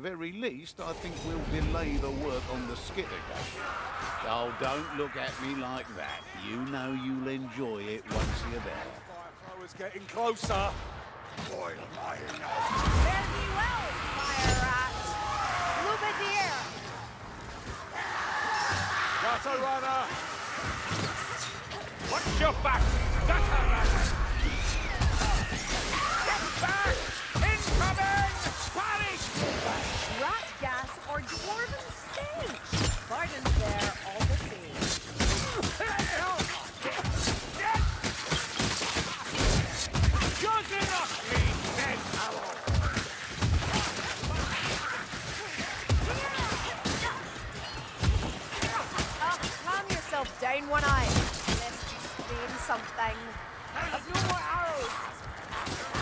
very least, I think we'll delay the work on the Skittergate. Oh, don't look at me like that. You know you'll enjoy it once you're there. Fireflower's getting closer. Boy, my Fare thee well, fire rat. Lumadier. Gutter runner! Watch your back! Gutter runner! Get back! Incoming! Panic! Rat gas or dwarven stage. Pardons there all the same. Good enough, me dead owl! Calm yourself down one eye. Lest you strain something. I've no more arrows.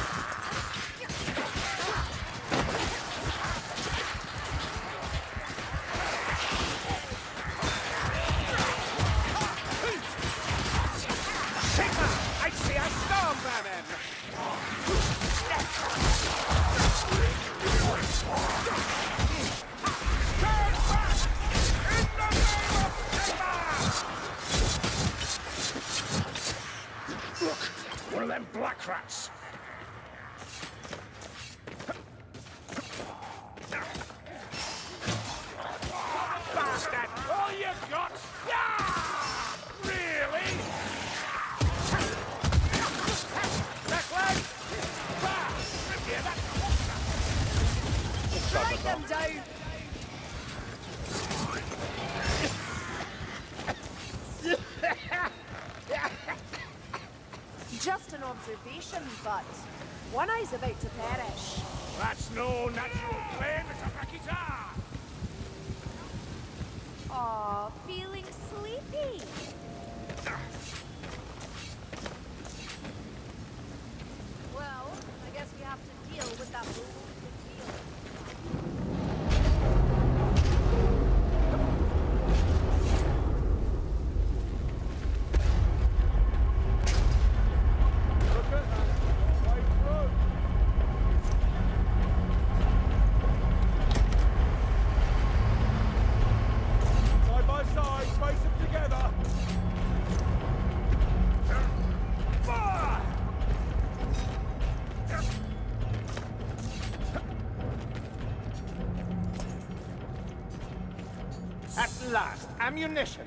Sigma! I see a storm vermin! Turn back! In the name of Sigma! Look! One of them black rats! Bastard! All you got? Yeah! Really? Back leg! Bah! Yeah, that's Strike them down. Just an observation, but one eye's about to perish. That's no natural flame, it's a Rakita! Aw, feeling sleepy. Well, I guess we have to deal with that bullshit deal. Look at that! Way through! Side by side, face them together! Fire! At last, ammunition!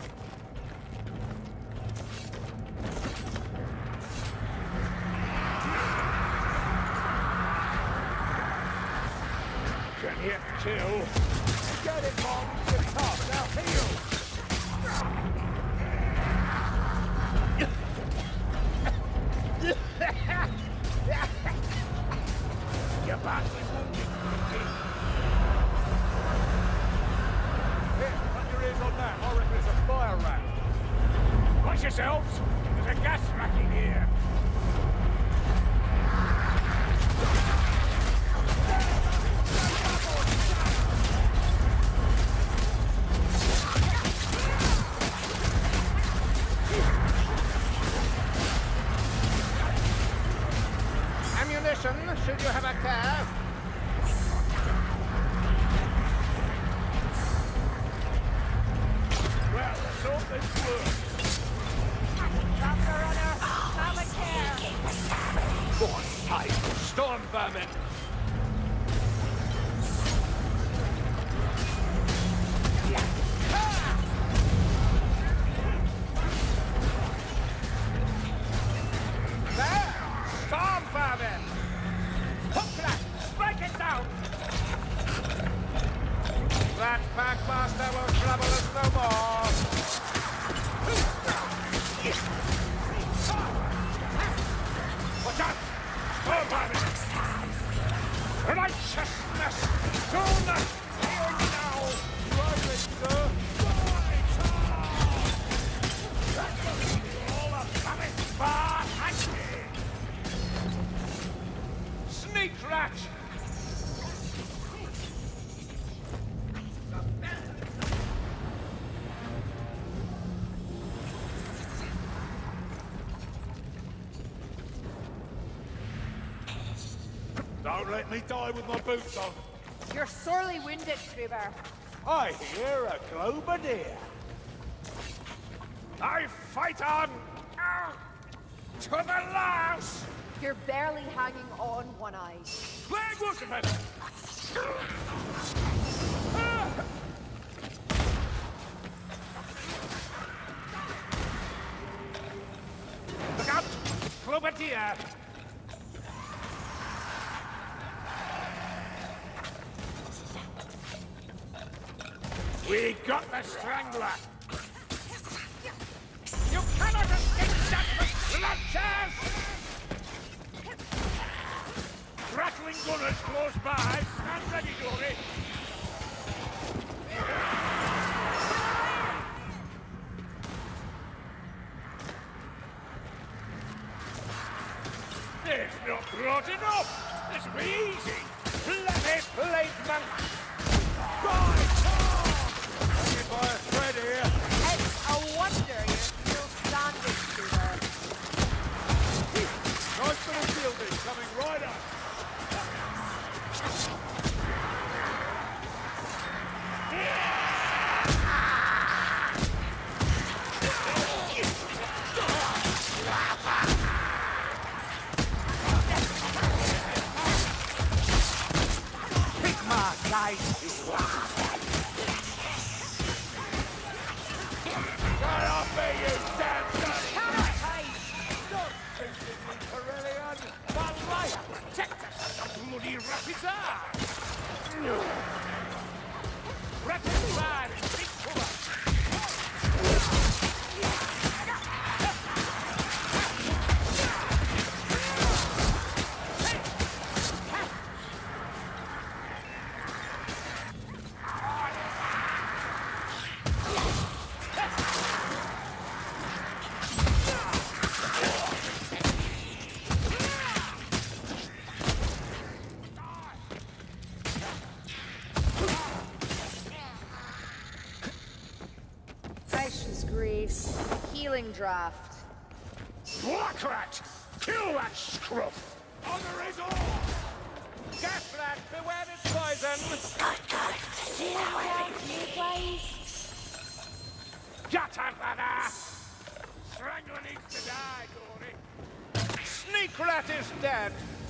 Can hit kill. Get it, Mom! You're tough, now heal! You're badly wounded. Here, put your ears on that. I reckon it's a fire rat. Watch yourselves! There's a gas rack in here! Ammunition, should you have a care? Well, let's hope this works. Doctor Runner, have a care. Go on, hide. Storm vermin! There! Storm vermin! Hook that! Break it down! That Packmaster will trouble us no more! Watch out! Storm vermin! Righteousness! Do not fear now! Right, sir! All of it! Bar hunting! Sneak rat! Don't let me die with my boots on. You're sorely wounded, Gruber. I hear a Globadier. I fight on! To the last! You're barely hanging on, One Eye. Plague Wolfman! Look out! Globadier! We got the Strangler! You cannot escape that with bloodshed! Rattling gunners close by. Stand ready, Dory. It's not broad enough. This will be easy. Bloody blade monk. By Tom! Only by a thread here. It's a wonder you're still standing, Gruber. Nice bit of fielding coming right up. Pick my dice. Get off me, you damn dirty! Don't think me, Corellian! My life protected the bloody Rapidar! Rapidar in big cover! Precious Greaves. Healing draft. Blackrat! Kill that scruff! Honor is all! Gasrat, beware its poison! Get out of there! Strangler needs to die, Dory! Sneak Rat is dead!